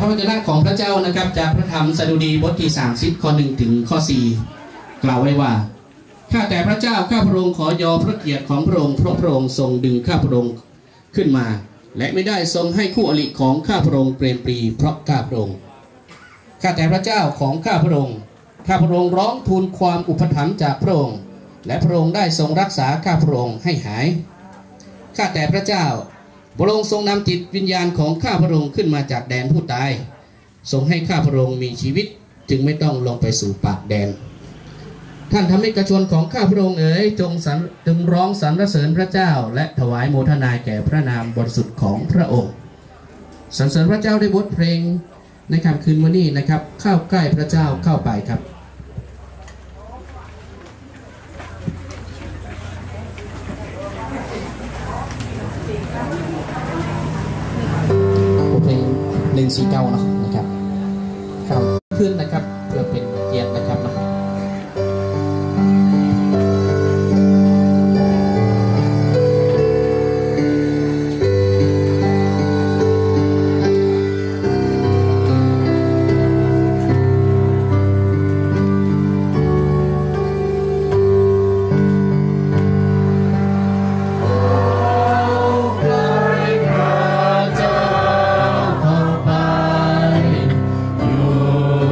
ระวจนะของพระเจ้านะครับจากพระธรรมสดุดีบทที่30ข้อ1ถึงข้อ4กล่าวไว้ว่าข้าแต่พระเจ้าข้าพระองค์ขอยอพระเกียรติของพระองค์เพราะพระองค์ทรงดึงข้าพระองค์ขึ้นมาและไม่ได้ทรงให้คู่อริของข้าพระองค์เปรมปรีเพราะข้าพระองค์ข้าแต่พระเจ้าของข้าพระองค์ข้าพระองค์ร้องทูลความอุปถัมภ์จากพระองค์และพระองค์ได้ทรงรักษาข้าพระองค์ให้หายข้าแต่พระเจ้าพระองค์ทรงนำจิตวิญญาณของข้าพระองค์ขึ้นมาจากแดนผู้ตายทรงให้ข้าพระองค์มีชีวิตจึงไม่ต้องลงไปสู่ปากแดนท่านทำให้กระชนของข้าพระองค์จงร้องสรรเสริญพระเจ้าและถวายโมทนาแก่พระนามบริสุทธิ์ของพระองค์สรรเสริญพระเจ้าด้วยบทเพลงในค่ำคืนวันนี้นะครับเข้าใกล้พระเจ้าเข้าไปครับบทเพลง149เนาะนะครับครับขึ้นนะครับเพื่อเป็นเกียรตินะครับนะอยู่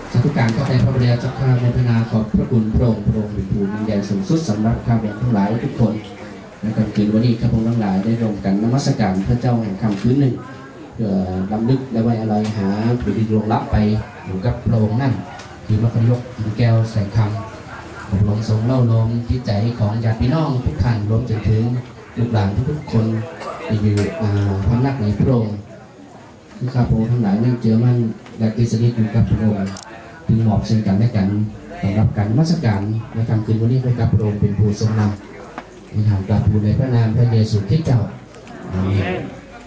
สาธุการข้าแต่พระบิดาเจ้าข้าโมทนาขอบพระคุณพระองค์เป็นผู้ยิ่งใหญ่สูงสุดสำหรับข้าพเจ้าทั้งหลายทุกคนในค่ำคืนวันนี้ข้าพเจ้าทั้งหลายได้ร่วมกันนมัสการพระเจ้าแห่งค่ำคืนหนึ่งเพื่อรำลึกและไว้อาลัยหาผู้ที่ล่วงลับไปอยู่กับพระองค์นั่นคือพระคยกแก้วแสงคำอบรมทรงเล่าลมที่ใจของญาติพี่น้องทุกท่านรวมจนถึงลูกหลานทุกคนที่อยู่พำนักในพระองค์ที่ข้าพเจ้าทั้งหลายนั่งเจอมั่นและติดสนิทอยู่กับพระองค์ถึงหมอบซึ่งกันและกันสำหรับการนมัสการในค่ำคืนวันนี้ให้กับพระองค์เป็นผู้ทรงนำในทางกราบทูลในพระนามพระเยซูคริสต์เจ้าอาเมน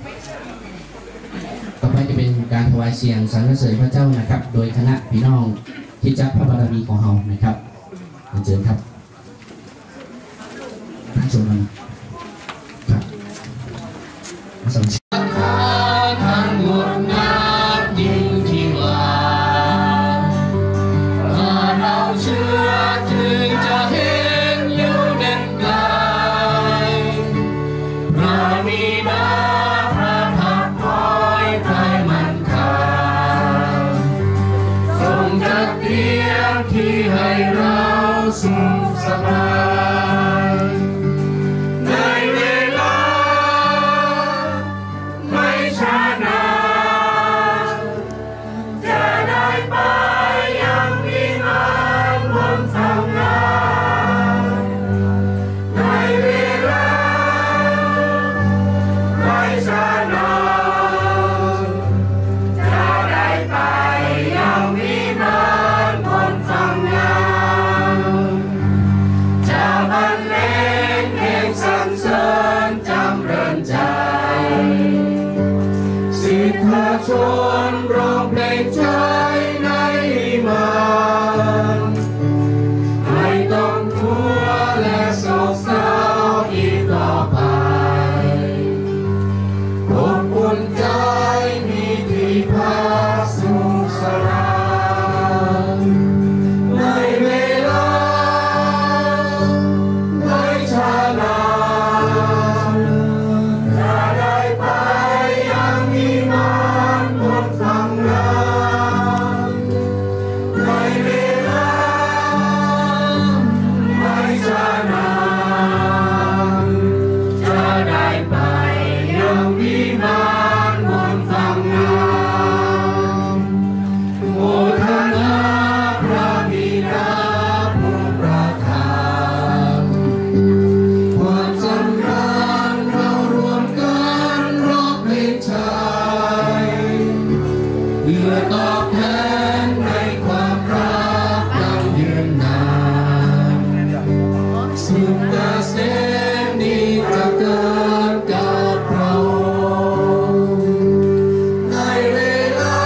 ต่อไปจะเป็นการถวายเสียงสรรเสริญพระเจ้านะครับ โดยคณะพี่น้องที่จักพระบารมีของเรานะครับเชิญครับพระชมครับสมทั้งหมดนับยิ่งที่ว่าเราเชื่อถึงจะเห็นอยู่เด่นไกลพระบิดาประทับคอยไทยมันคาทรงจัดเตรียมที่ให้เราสุขสบายในเวลาไม่ช้านานจะได้ไปยังวิมานบนฝั่งน้ำในเวลาไม่ช้านานจะได้ไปยังวิมานบนฝั่งน้ำจะบรรเลงเพลงสรรเสริญจำเริญใจสิทธาชนร้องเพลงใจในมานไม่ต้องกลัวและโศกเศร้าอีกต่อไปอบอุ่นใจมีที่พักสุขสรานในเวลาไม่ช้านานจะได้ไปยังวิมานบนฝั่งน้ำในเวลาไม่ช้านานจะได้ไปยังวิมานบนฝั่งน้ำโมทนาพระบิดาผู้ประทานความสำราญเรารวมกันร้องเพลงชัยเพื่อตอบแทนในความรักยั่งยืนนานสุขเกษมนี้จะเกิดกับเราในเวลา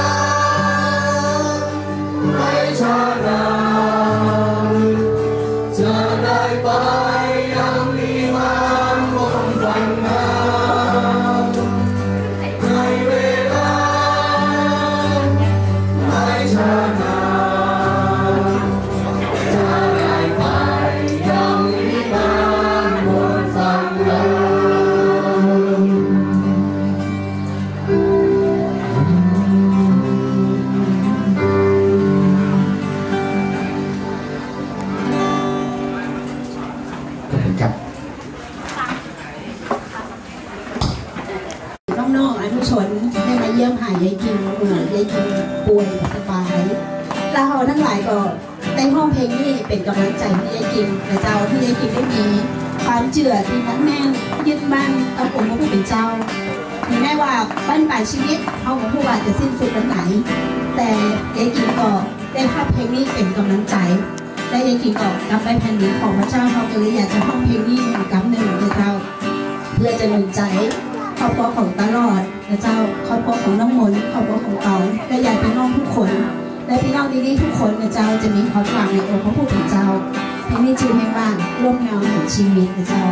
ไม่ช้านานจะได้ไปยังวิมานบนฝั่งน้ำในเวลาไม่ช้านานจะได้ไปยังวิมานบนฝั่งน้ำ ครับน้องๆอนุชนได้มาเยี่ยมหายายกินเหมือนยายกินป่วยสบายแล้วเราทั้งหลายก็ได้ห้องเพลงนี้เป็นกำลังใจให้ยายกินแต่เจ้าที่ยายกินได้มีความเจือที่นักแน่นยึดมั่นเอาองค์พระผู้เป็นเจ้าถึงแม้ว่าบ้านปลายชีวิตเขาของผู้ว่าจะสิ้นสุดวันไหนแต่ยายกินก็ได้ภาพเพลงนี้เป็นกำลังใจและยายกินก็กลับไปแผ่นดินของพระเจ้าเขาก็เลยอยากจะห้องเพลงนี้เหมือนกับหนึ่งเลยเจ้าเพื่อจะหนุนใจครอบครัวของตลอดนะเจ้าครอบครัวของน้องมนต์ครอบครัวของเขาและญาติพี่น้องทุกคนและพี่น้องดีๆทุกคนนะเจ้าจะมีความหวังในองค์พระผู้เป็นเจ้าเพลงนี้ชื่อเพลงว่าร่วมเงาแห่งชีวิตนะเจ้า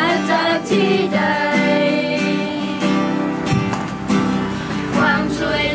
ช่วย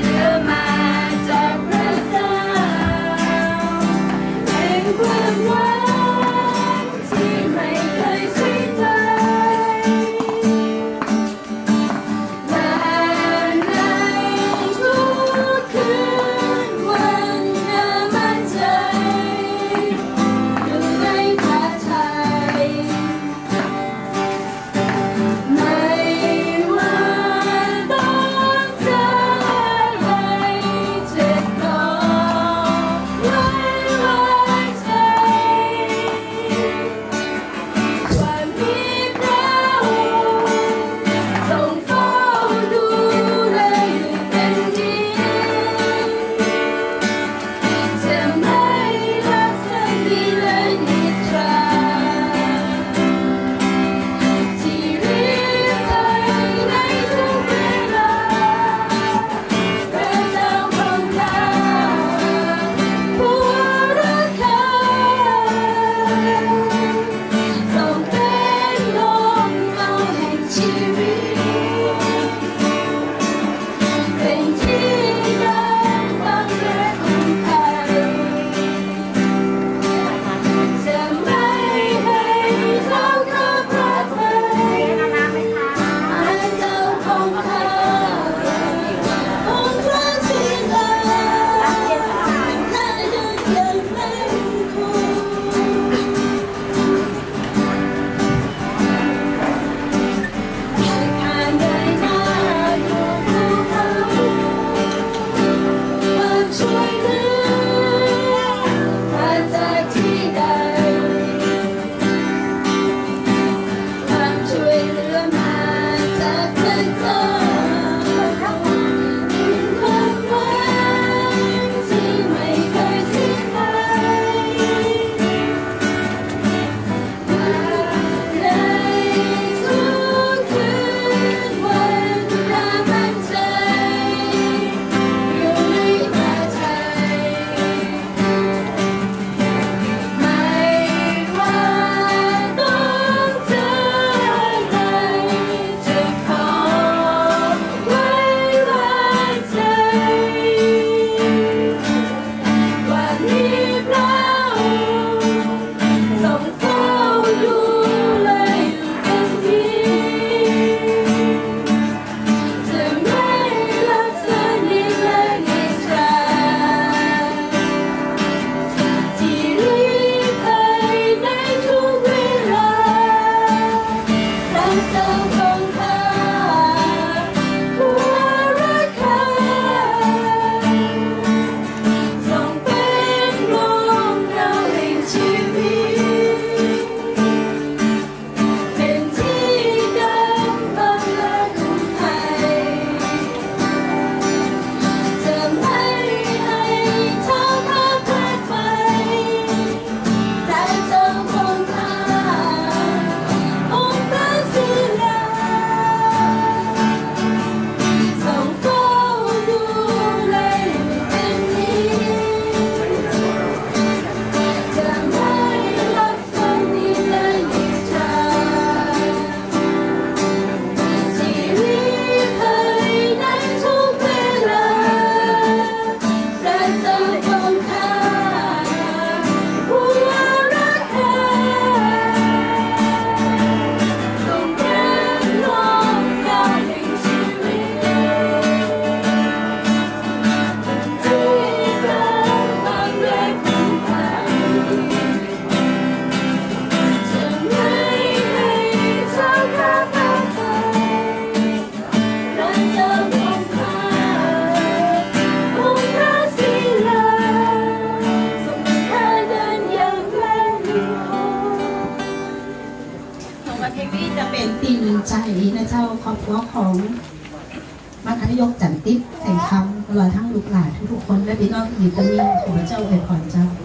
หัวของมัธยกจันทิพย์แห่งคำตลอดทั้งลูกหลานทุกคนและพี่น้องที่อยู่ตรงนี้ขอพระเจ้าอวยพรเจ้า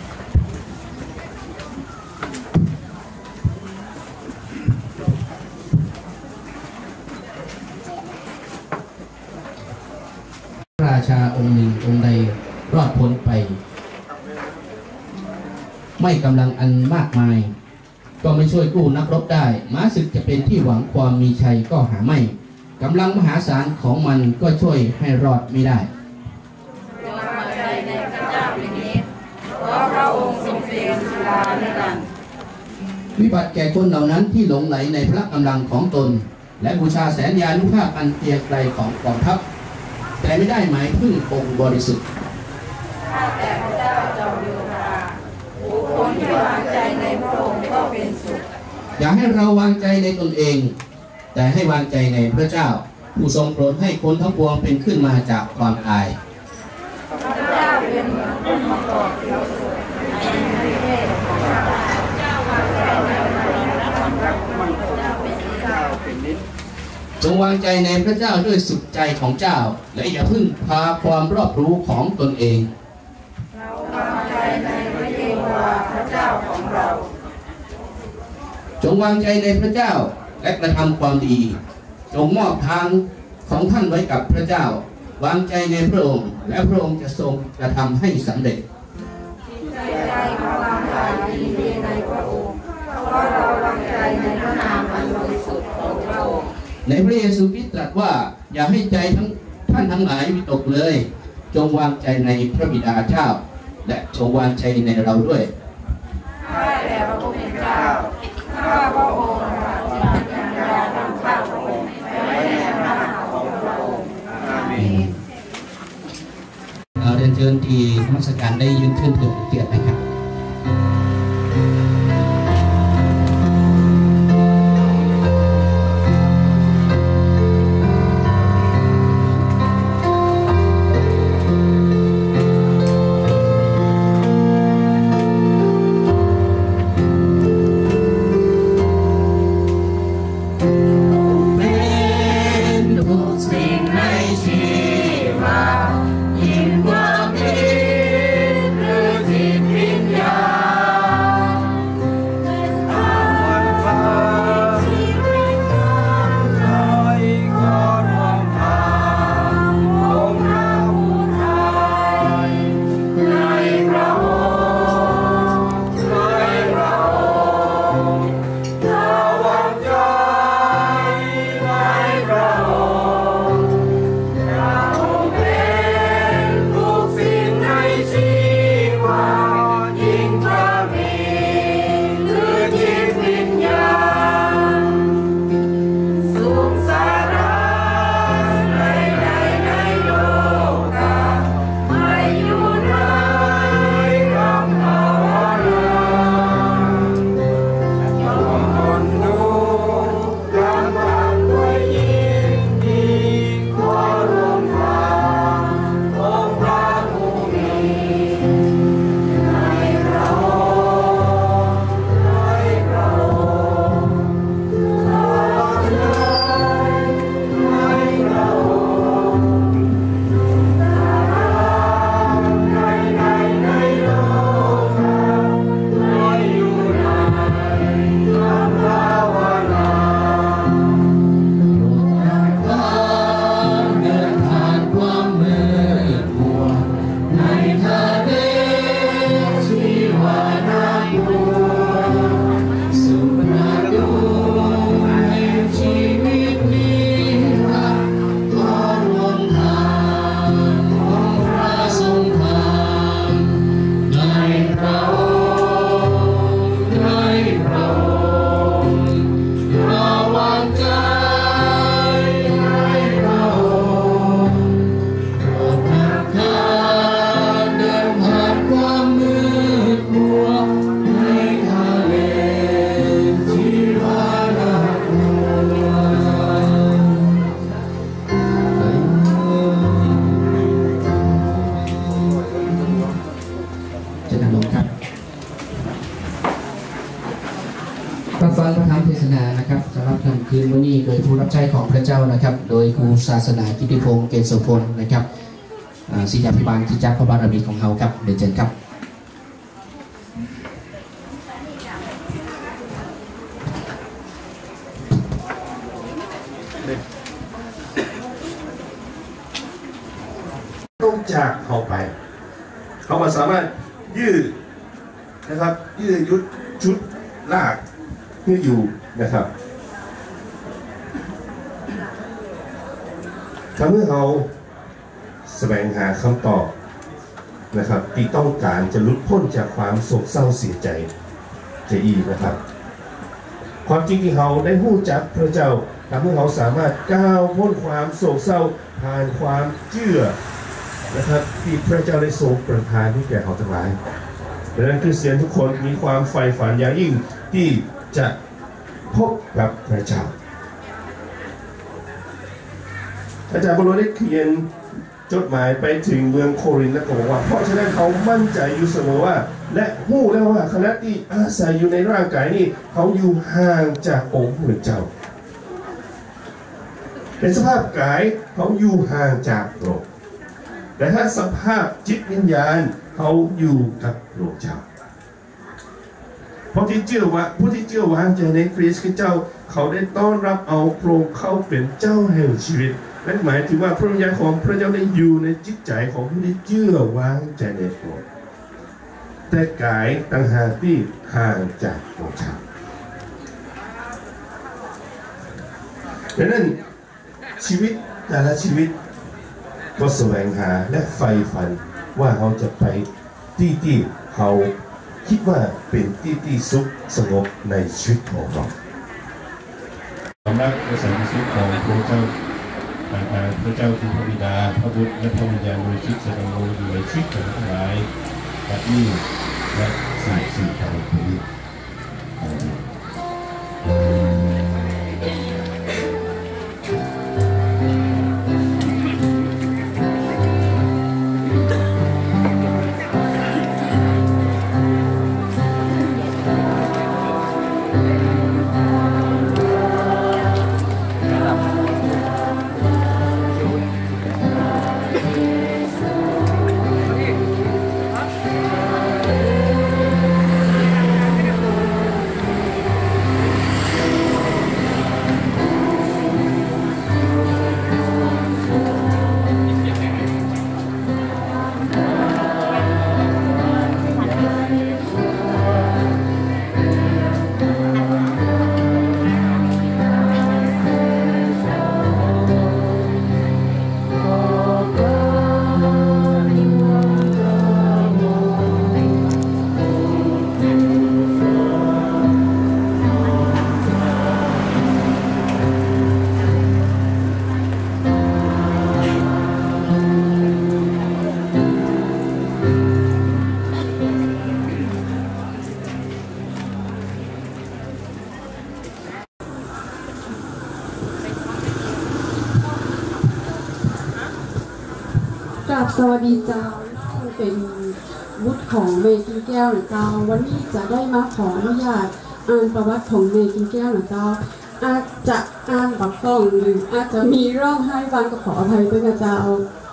ราชาองค์หนึ่งองค์ใดรอดพ้นไปไม่กำลังอันมากมายก็ไม่ช่วยกู้นักรบได้ม้าศึกจะเป็นที่หวังความมีชัยก็หาไม่กำลังมหาศาลของมันก็ช่วยให้รอดไม่ได้วิบัติแก่คนเหล่านั้นที่หลงไหลในพระกำลังของตนและบูชาแสนยานุภาพอันเกรียงไกรของกองทัพแต่ไม่ได้หมายพึ่งองค์บริสุทธิ์ข้าแต่พระเจ้าจอมโยธาบุคคลที่วางใจในพระองค์ก็เป็นสุขอย่าให้เราวางใจในตนเองแต่ให้วางใจในพระเจ้าผู้ทรงโปรดให้คนทั้งปวงเป็นขึ้นมาจากความตายพระเจ้าเป็นเหมือนต้นมะกอกที่เราสวยในประเทศของเราเจ้าวางใจในพระองค์และความรักของพระเจ้าเป็นที่เจ้าเป็นนิจจงวางใจในพระเจ้าด้วยสุดใจของเจ้าและอย่าพึ่งพาความรอบรู้ของตนเองเราวางใจในพระเยโฮวาห์พระเจ้าของเราจงวางใจในพระเจ้าและกระทำความดีจงมอบทางของท่านไว้กับพระเจ้าวางใจในพระองค์และพระองค์จะทรงกระทำให้สำเร็จใจของเรายินดีในพระองค์เพราะเราวางใจในพระนามอันบริสุทธิ์ของพระองค์ในพระเยซูคริสต์ตรัสว่าอย่าให้ใจท่านทั้งหลายวิตกเลยจงวางใจในพระบิดาเจ้าและจงวางใจในเราด้วยข้าแต่พระผู้เป็นเจ้าข้าพระองค์ปราศจากปัญญาทั้งข้าพระองค์และในพระนามของพระองค์อาเมนเรียนเชิญที่นมัสการได้ยืนขึ้นเพื่อเกียรตินะครับฟังพระธรรมเทศนานะครับสำหรับค่ำคืนวันนี้โดยผู้รับใช้ของพระเจ้านะครับโดยครูศาสนากิติพงษ์เกณฑ์โสพลนะครับศิษยาภิบาลกิจจักรพระบารมีของเราครับเดินเชิญครับต้องจากเขาไปเขาสามารถยืดนะครับยืดยุดชุดลากเพื่ออยู่นะครับทำให้เขาแสวงหาคำตอบนะครับที่ต้องการจะหลุดพ้นจากความโศกเศร้าเสียใจจะอีกนะครับความจริงที่เขาได้รู้จักพระเจ้าทำให้เขาสามารถก้าวพ้นความโศกเศร้าผ่านความเชื่อนะครับที่พระเจ้าได้ทรงประทานให้แก่เขาทั้งหลายดังนั้นคริสเตียนทุกคนมีความใฝ่ฝันอย่างยิ่งที่จะพบกับพระเจ้าอาจารย์เปาโลได้เขียนจดหมายไปถึงเมืองโครินธ์และก็บอกว่าเพราะฉะนั้นเขามั่นใจอยู่เสมอว่าและหู้แล้วว่าคณะที่อาศัยอยู่ในร่างกายนี้เขาอยู่ห่างจากองค์พระเจ้าเป็นสภาพกายเขาอยู่ห่างจากโลกแต่ถ้าสภาพจิตวิญญาณเขาอยู่กับพระเจ้าผู้ที่เชื่อวางใจในคริสต์เจ้าเขาได้ต้อนรับเอาพระองค์เข้าเป็นเจ้าแห่งชีวิตนั่นหมายถึงว่าพระวิญญาณของพระเจ้าได้อยู่ในจิตใจของผู้ที่เชื่อวางใจในพระองค์แต่กายต่างหากที่ห่างจากพระเจ้าดังนั้นชีวิตแต่ละชีวิตก็แสวงหาและใฝ่ฝันว่าเขาจะไปที่เขาคิดว่าเป็นที่สุขสงบในชีวิตของเราสำหรับประสานชีวิตของพระเจ้าพระเจ้าคือพระบิดาพระบุตรและพระวิญญาณบริสุทธิ์แสดงอยู่ในชีวิตของทั้งหลายแบบนี้และสิ่งต่างๆนี้สวัสดีเจ้าเป็นวุฒิของเมกินแก้วหรือเจ้าวันนี้จะได้มาขออนุญาตอ่านประวัติของเมกินแก้วหรือเจ้าอาจจะอ่านแบบต้องหรืออาจจะมีร้องไห้บ้างก็ขออภัยด้วยนะเจ้า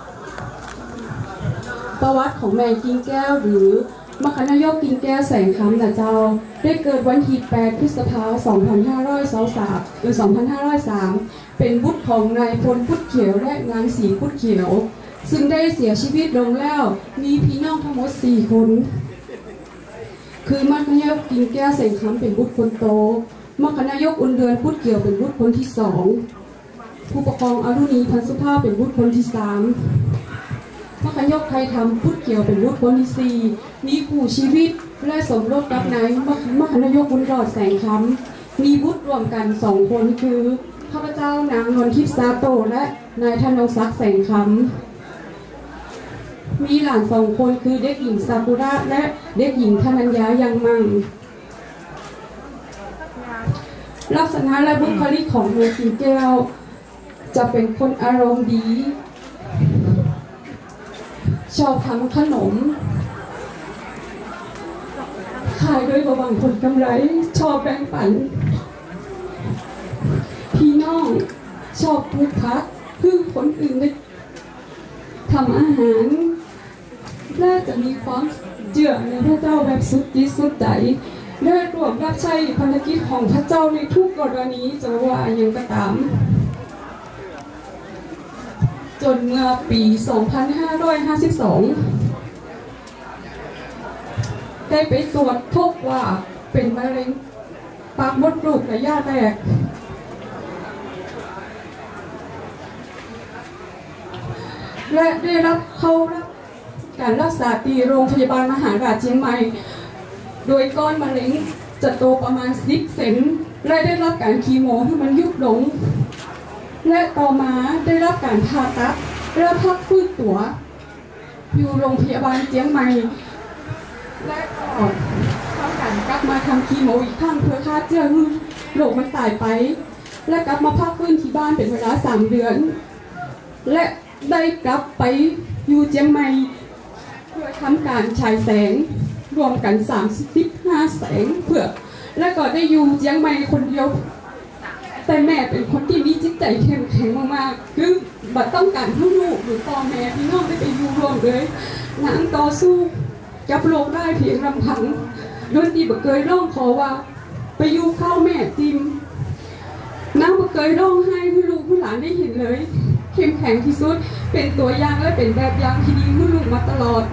ประวัติของเมกินแก้วหรือมคณายกกินแก้วแสงคำนะเจ้าได้เกิดวันที่ 8 พฤษภาคม 2523 หรือ 2503 เป็นบุตรของนายพลพุทธเขียวและนางศรีพุทธเขียวซึ่งได้เสียชีวิตลงแล้วมีพี่น้องทั้งหมด4 คนคือมคณายกกินแก้วแสงคำเป็นบุตรคนโตมคณายกอุ่นเดือนพุทธเขียวเป็นบุตรคนที่2ผู้ปกครองอรุณีพันสุภาพเป็นบุตรคนที่3มคณายกไทยธรรมพุทธเขียวเป็นบุตรคนที่4มีคู่ชีวิตและสมรสกับนายมคณายกบุญรอดแสงคำมีบุตรรวมกัน2 คนคือข้าพเจ้านางนวลทิพย์ซาโตและนายธนงศักดิ์แสงคำมีหลาน2 คนคือเด็กหญิงซากุระและเด็กหญิงธนัญญายังมังลักษณะและบุคลิกของเมกินแก้วจะเป็นคนอารมณ์ดีชอบทำขนมขายด้วยระหว่างผลกำไรชอบแบ่งปันน้องชอบปลูกผักคือคนอื่นได้ทำอาหารและจะมีความเชื่อในพระเจ้าแบบสุดจิตสุดใจได้ร่วมรับใช้ภารกิจของพระเจ้าในทุกกรณีจะว่าอย่างก็ตามจนเมื่อปี 2552 ได้ไปตรวจพบว่าเป็นมะเร็งปากมดลูกระยะแรกและได้รับเข้ารับการรักษาที่โรงพยาบาลมหาราชเชียงใหม่โดยก้อนมะเร็งจะโตประมาณ10 เซนและได้รับการคีโมให้มันยุบลงและต่อมาได้รับการผ่าตัดและพักฟื้นตัวอยู่โรงพยาบาลเชียงใหม่และก่อนทำการกลับมาทำคีโมอีกครั้งเพื่อฆ่าเชื้อโรคมันตายไปและกลับมาพักฟื้นที่บ้านเป็นเวลา3 เดือนและได้กลับไปอยู่เชียงใหม่เพื่อทำการฉายแสงรวมกัน35 แสงเพื่อและก็ได้อยู่เชียงใหม่คนเดียวแต่แม่เป็นคนที่มีจิตใจเข้มแข็งมากๆคือบัดต้องการให้ลูกหรือพ่อแม่พี่น้องได้ไปอยู่รวมเลยนั่งต่อสู้กับโรคได้เพียงลำพังโดยที่บ่เคยร้องขอว่าไปอยู่เข้าแม่จิมน้าบ่เคยร้องไห้ให้ลูกให้หลานได้เห็นเลยเข้มแข็งที่สุดเป็นตัวอย่างและเป็นแบบอย่างที่ดีให้ลูกมาตลอด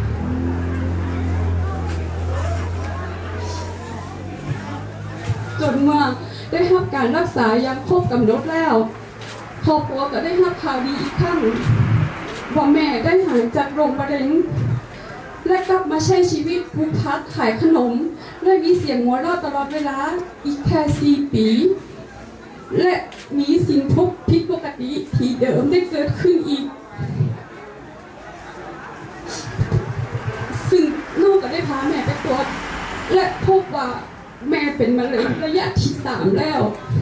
จนเมื่อได้รับการรักษาอย่างครบกำหนดแล้วครอบครัวก็ได้รับข่าวดีอีกครั้งว่าแม่ได้หายจากโรคมะเร็งและกลับมาใช้ชีวิตปลูกผักขายขนมและมีเสียงหัวเราะตลอดเวลาอีกแค่4 ปีและมีสิ่งผิดปกติที่เดิมได้เกิดขึ้นอีกซึ่งลูกก็ได้พาแม่ไปตรวจและพบว่าแม่เป็นมะเร็งระยะที่ 3แล้ว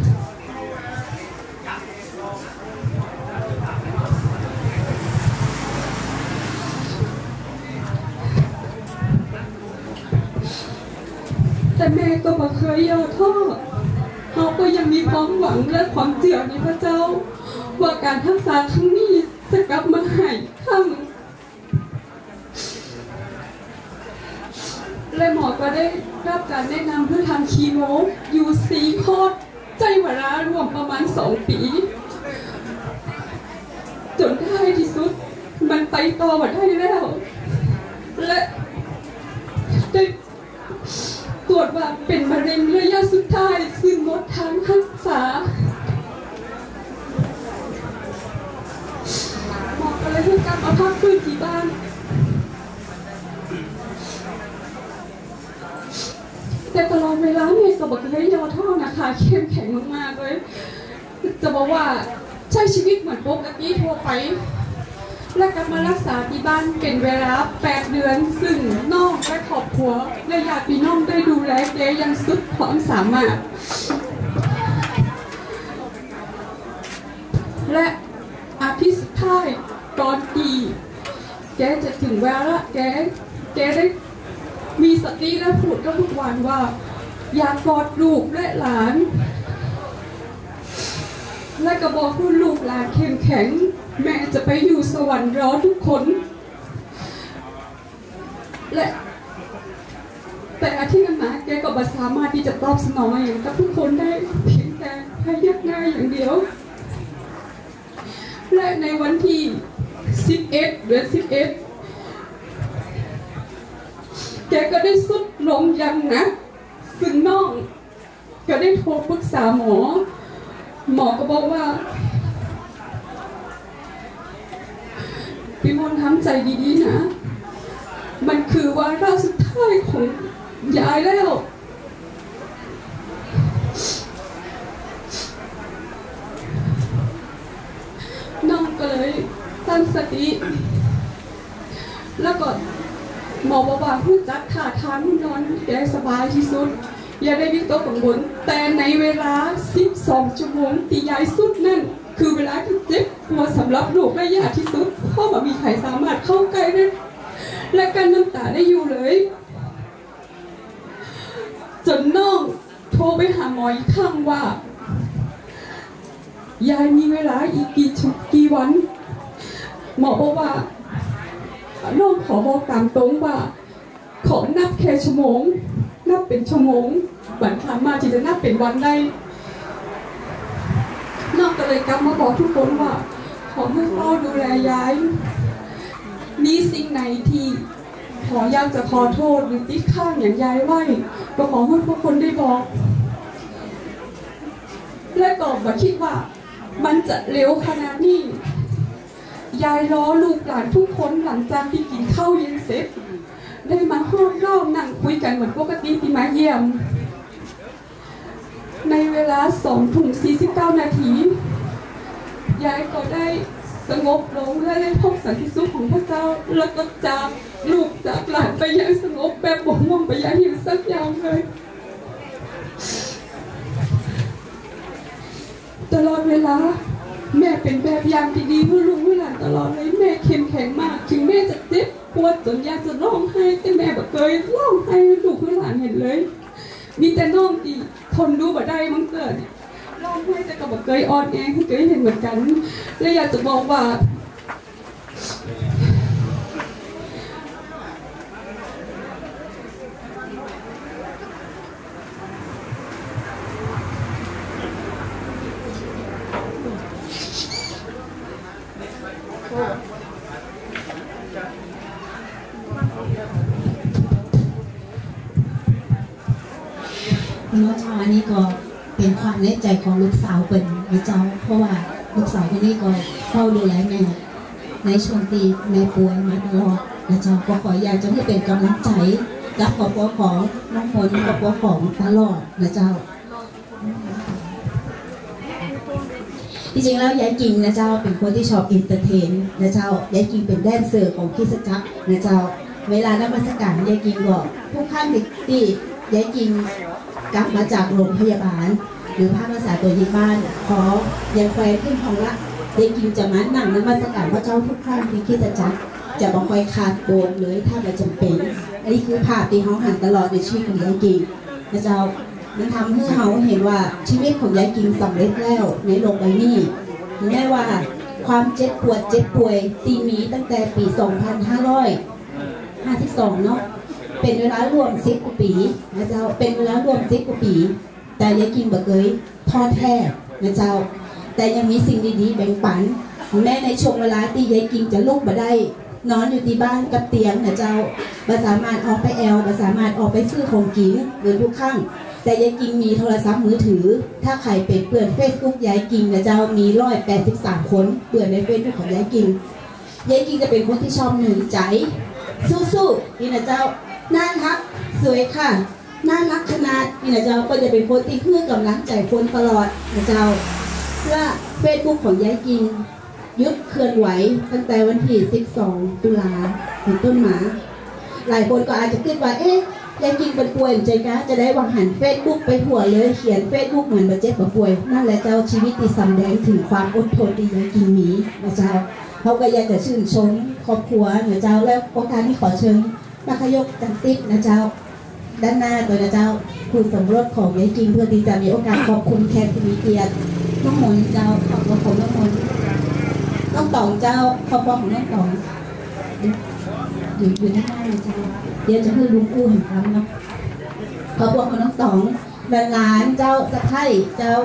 แต่แม่ก็ไม่เคยย่อท้อเขาก็ยังมีความหวังและความเชื่อในพระเจ้าว่าการรักษาครั้งนี้จะกลับมาหายครั้งและหมอก็ได้รับการแนะนำเพื่อทำคีโมอยู่4 คอร์สใช้เวลารวมประมาณ2 ปีจนท้ายที่สุดมันไปต่อมาได้แล้วและได้ตรวจว่าเป็นมะเร็งระยะสุดท้ายซึ่งหมดทางรักษาหมอก็เลยให้กลับมาพักฟื้นที่บ้านแต่ตลอดเวลาเนี่ยก็บอกให้ย่อท้อนะคะเข้มแข็งมากๆเลยจะบอกว่าใช้ชีวิตเหมือนปกติทั่วไปและกลับมารักษาที่บ้านเป็นเวลา8 เดือนซึ่งน้องและครอบครัวและญาติพี่น้องได้ดูแลแกอย่างสุดความสามารถและอาทิตย์สุดท้ายก่อนที่แกจะถึงเวลาแกได้มีสติและพูดทุกวันว่าอยากกอดลูกและหลานและก็บอกให้ลูกหลานเข้มแข็งแม่จะไปอยู่สวรรค์รอทุกคนและแต่อาทิตย์นั้นแกก็ไม่สามารถที่จะตอบสนองอย่างกับทุกคนได้เพียงแต่ให้ยักหน้าอย่างเดียวและในวันที่11 เดือน 11แกก็ได้สุดลงอย่างหนักซึ่งน้องก็ได้โทรปรึกษาหมอก็บอกว่าพี่มนต์ทำใจดีๆนะมันคือวาระสุดท้ายของยายแล้วน้องก็เลยตั้งสติแล้วก็หมอบอกว่าผู้จัดท่าทางนอนแกสบายที่สุดอย่าได้วิตกกังวลแต่ในเวลา12 ชั่วโมงที่ยายสุดนั่นคือเวลาที่เจ็บปวดสำหรับลูกและญาติที่สุดเพราะไม่มีใครสามารถเข้าใกล้ได้และกันน้ำตาได้อยู่เลยจนน้องโทรไปหาหมออีกครั้งว่ายายมีเวลาอีกกี่วันหมอบอกว่าน้องขอบอกตามตรงว่าขอนับแค่ชั่วโมงนับเป็นชั่วโมงวันครั้งมาที่จะนับเป็นวันได้น้องก็เลยกลับมาบอกทุกคนว่าขอให้เฝ้าดูแลยายมีสิ่งไหนที่ขออยากจะขอโทษหรือติดข้างอย่างยายไว้ก็ขอให้ทุกคนได้บอกและก็มาคิดว่ามันจะเร็วขนาดนี้ยายล้อลูกหลานทุกคนหลังจากที่กินข้าวเย็นเสร็จได้มาห้อมล้อมนั่งคุยกันเหมือนปกติที่มาเยี่ยมในเวลา2:49 นาทียายก็ได้สงบลงและได้พบสันติสุขของพระเจ้าแล้วก็จากลูกจากหลานไปอย่างสงบแบบบ่ห่วงไปอย่างหิวสักอย่างเลยตลอดเวลาแม่เป็นแบบอย่างที่ดีเพื่อลูกเพื่อหลานตลอดเลยแม่เข้มแข็งมากถึงแม่จะเจ็บปวดจนอยากจะร้องไห้แต่แม่แบบเคยร้องไห้ลูกเพื่อหลานเห็นเลยมีแต่น้องที่ทนดูบ่ได้มันเกิดร้องไห้แต่ก็บอกเคยอ่อนแอให้เคยเห็นเหมือนกันและอยากจะบอกว่าเมื่อเช้านี้ก็เป็นความในใจของลูกสาวเป็นนะเจ้าเพราะว่าลูกสาวคนนี้ก็เฝ้าดูแลแม่ในช่วงที่แม่ป่วยมาตลอดนะเจ้าก็ขออยากจะให้เป็นกำลังใจกับครอบครัวของน้องฝนครอบครัวของตลอดนะเจ้าจริงๆแล้วยายกิ่งนะเจ้าเป็นคนที่ชอบอินเตอร์เทนนะเจ้ายายกิ่งเป็นแดนเซอร์ของคริสตจักรนะเจ้าเวลานมัสการยายกิ่งก็ทุกขั้นที่ยายกิ่งกลับมาจากโรงพยาบาลหรือภาครักษาตัวที่บ้านขอยังแควขึ้นของละยายกิ่งจะมานั่งนมัสการพระเจ้าทุกครั้งที่คริสตจักรจะบอกคอยขาดโบนเลยถ้ามันจำเป็นอันนี้คือภาพที่เขาหันตลอดในชีวิตของยายกิ่งนะเจ้ามันทำให้เขาเห็นว่าชีวิตของยายกิ่งสำเร็จแล้วในโลกใบนี้แม้ว่าความเจ็บปวดเจ็บป่วยตีมีตั้งแต่ปี 2552 เนาะเป็นเวลารวม10 กว่าปีนะเจ้าเป็นเวลารวม10 กว่าปีแต่ยายกิ่งบ่เคยท้อแท้นะเจ้าแต่ยังมีสิ่งดีๆแบ่งปันแม้ในช่วงเวลาที่ยายกิ่งจะลุกมาได้นอนอยู่ที่บ้านกับเตียงนะเจ้าบ่สามารถออกไปบ่สามารถออกไปซื้อของกินหรือทุกครั้งแต่ยายกิ่งมีโทรศัพท์มือถือถ้าใครเป็นเปิด Facebook ยายกิ่งนะเจ้ามี183 คนเปิดใน Facebook ของยายกิ่งจะเป็นคนที่ชอบหนุนใจสู้ๆนี่นะเจ้าน่ารักสวยค่ะน่ารักขนาดนี่นะเจ้าก็จะเป็นคนที่เพื่อกำลังใจคนตลอดนะเจ้าว่า Facebook ของยายกิ่งยุดเคลื่อนไหวตั้งแต่วันที่ 12 ตุลาเป็นต้นมาหลายคนก็อาจจะคิดว่าเอ๊ะยายกิ่งเป็นป่วยใจกะจะได้วางหัน Facebook ไปหัวเลยเขียน Facebook เหมือนบ่เจ็บบ่ป่วยนั่นแหละเจ้าชีวิตที่สำแดงถึงความอดทนที่ยายกิ่งมีนะเจ้าเขาก็อยากจะชื่นชมครอบครัวนะเจ้าและโอกาสที่ขอเชิญนักยกจันติ๊กนะเจ้าด้านหน้าตัวนะเจ้าคุณสมรสของยายกิ่งเพื่อที่จะมีโอกาสขอบคุณแขกผู้มีเกียรติน้องมนเจ้าขอบคุณของน้องมนน้องต๋องเจ้าขอบคุณของน้องต๋องอยู่ด้านหน้านะเจ้าเดี๋ยวจะให้ลุงกู้เห็นคำเนาะขอบคุณของน้องต๋องหลานเจ้าสะใภ้เจ้า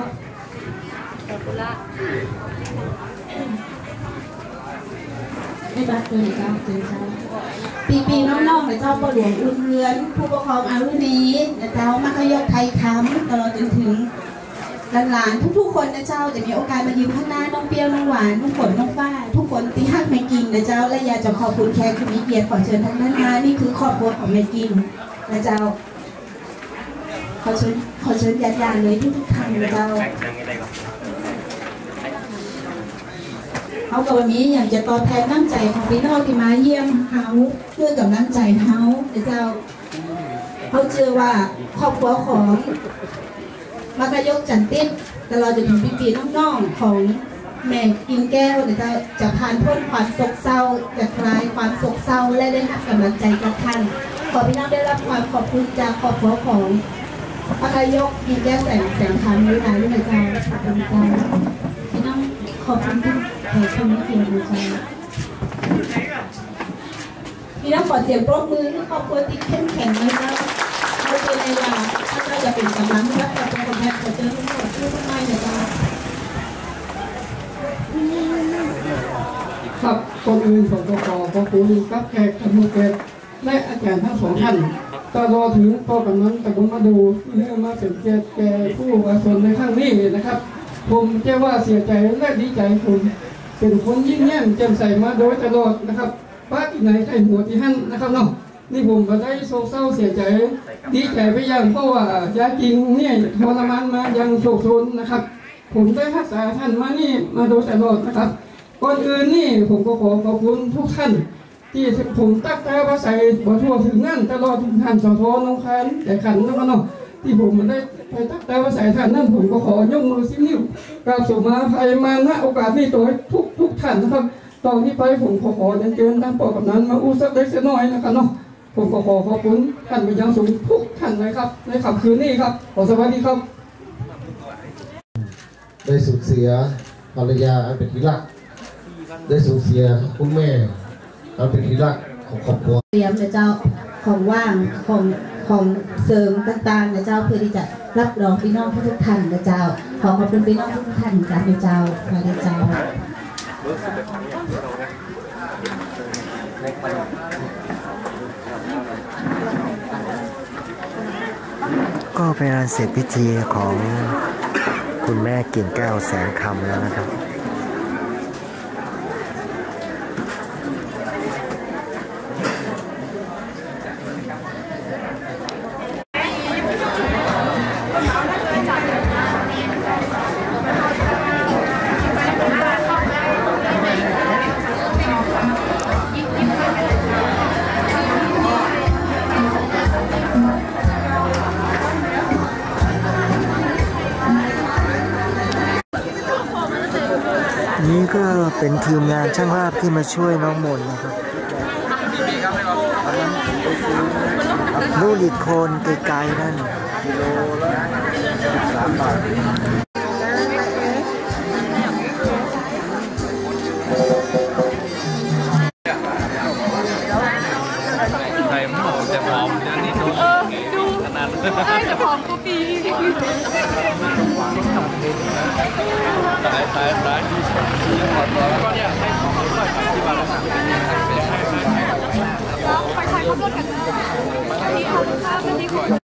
ไม่บัดเลยเจ้าเจ้าปีน้องๆในเจ้าพ่อหลวงอุ่นเรือนผู้ปกครองอารุณีนะเจ้ามัคคยกไทยคำตลอดจนถึงหลานทุกคนนะเจ้าจะมีโอกาสมายืนข้างหน้าน้องเปรี้ยวน้องหวานน้องฝนน้องฝ้าทุกคนที่ฮักแม่กิ่งนะเจ้าและอยากจะขอบคุณแขกผู้มีเกียรติขอเชิญทั้งนั้นมานี่คือครอบครัวของแม่กิ่งนะเจ้าขอเชิญญาติๆเลยทุกท่านนะเจ้าเขากับวันนี้อยากจะตอบแทนน้ำใจของพี่น้องที่มาเยี่ยมเขาเพื่อกำลังใจเขาเจ้าเขาเชื่อว่าครอบครัวของมัคคยกจันติ๊กตลอดจนถึงปีน้องๆของแม่กิ่งแก้วจะผ่านพ้นความโศกเศร้าจะคลายความโศกเศร้าและได้รับกำลังใจจากท่านขอพี่น้องได้รับความขอบคุณจากครอบครัวของมัคคยกกิ่งแก้วแสงคำด้วยนะเจ้าขอบคุณเจ้าพี่น้องอบคุณทุกแขกผู้มีเกียรตินะเจ้าพี่น้องขอเสียงปรบมือให้ครอบครัวติ๊กเข้มแข็งเลยเจ้าเราเป็นในว่าถ้าเราจะเป็นกำลังรับกับคนแทนขอเจอทุกคนทุกท่านเลยเจ้าครับคนอื่นผมก็ขอบคุณกับแขกท่านผู้เกียรติและอาจารย์ทั้งสองท่านตลอดถึงพ่อกำนันแต่ผมมาดูเรื่องมาเป็นเกียรติแก่ผู้อาสนในครั้งนี้นะครับผมเชื่อว่าเสียใจและดีใจผมเป็นคนยิ่งแย้มแจ่มใสมาโดยตลอดนะครับป้าที่ไหนใครหัวที่หั่นนะครับเนาะนี่ผมก็ได้โศกเศร้าเสียใจดีใจไปอย่างเพราะว่ายาจริงเนี่ยทรมานมายังโศกโศนนะครับผมได้รักษาท่านมานี่มาโดยตลอดนะครับก่อนอื่นนี่ผมก็ขอบคุณทุกท่านที่ผมตักตาภาษาบ่ทั่วถึงนั่นตลอดถึงท่านสทน้องคันแต่ขันนะครับเนาะที่ผมมันได้ไปตักตาภาษาท่านนั่นผมก็ขอยกมือ10 นิ้วกราบสู่มาภัยมาณโอกาสนี้ตัวทุกท่านนะครับตอนนี้ไปผมขอเชิญท่านปอกับนั้นมาอู้สักเล็กน้อยนะครับเนาะผมก็ขอบคุณท่านไปยังสูงทุกท่านเลยครับในค่ำคืนนี้ครับขอสวัสดีครับได้สูญเสียภรรยาอันเป็นที่รักได้สูญเสียคุณแม่อันเป็นที่รักของครอบครัวเตรียมนะเจ้าของว่างของเสริมต่างๆนะเจ้าเพื่อที่จะรับรองพี่น้องทุกท่านนะเจ้าขอบคุณพี่น้องทุกท่านจากนะเจ้ามาเลยเจ้าก็เป็นการเสร็จพิธีของคุณแม่กิ่งแก้วแสงคำแล้วนะครับนี่ก็เป็นทีมงานช่างภาพที่มาช่วยน้องมนนะครับลูกหลีดโคนไกลๆนั่นกิโลละ13 บาทใครหมอจะพร้อมนั่นนี่ดูขนาดใช่จะพร้อมกูปีตายยังหมดแล้วก็เนี่ยให้ของค่อยๆที่บ้านนะครับไปถ่ายรูปกันที่ทำข้าวกันดีกว่า